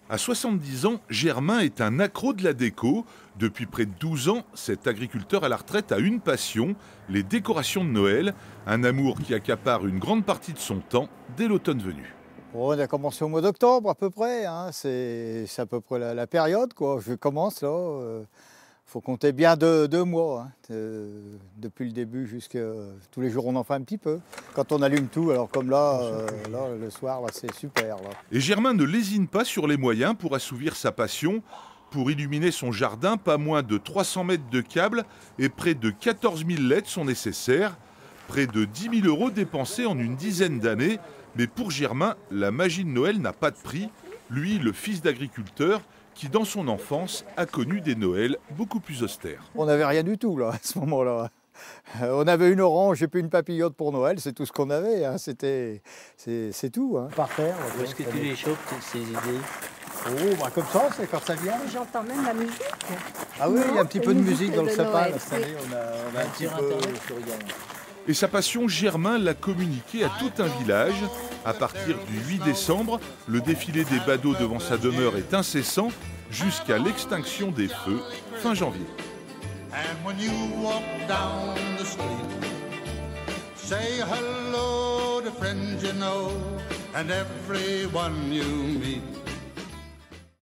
À 70 ans, Germain est un accro de la déco. Depuis près de 12 ans, cet agriculteur à la retraite a une passion, les décorations de Noël, un amour qui accapare une grande partie de son temps dès l'automne venu. Bon, on a commencé au mois d'octobre à peu près, hein. C'est à peu près la période, quoi. Je commence là. Faut compter bien deux mois, hein. Depuis le début jusqu'à tous les jours on en fait un petit peu. Quand on allume tout, alors comme là le soir, là, c'est super. Là. Et Germain ne lésine pas sur les moyens pour assouvir sa passion. Pour illuminer son jardin, pas moins de 300 mètres de câbles et près de 14 000 LED sont nécessaires. Près de 10 000 € dépensés en une dizaine d'années. Mais pour Germain, la magie de Noël n'a pas de prix. Lui, le fils d'agriculteur, qui dans son enfance a connu des Noëls beaucoup plus austères. On n'avait rien du tout là, à ce moment-là. On avait une orange et puis une papillote pour Noël, c'est tout ce qu'on avait, hein. C'est tout. Hein. Par terre. Où est-ce que tu les chopes, ces idées? Oh, bah comme ça, c'est quand ça vient. J'entends même la musique. Ah oui, il y a un petit peu de musique dans le sapin. Noël, Là, cette année, on a un petit Sur peu... Internet, tu regardes. Et sa passion, Germain l'a communiquée à tout un village. À partir du 8 décembre, le défilé des badauds devant sa demeure est incessant jusqu'à l'extinction des feux fin janvier. And when you walk down the street, say hello to friends you know and everyone you meet.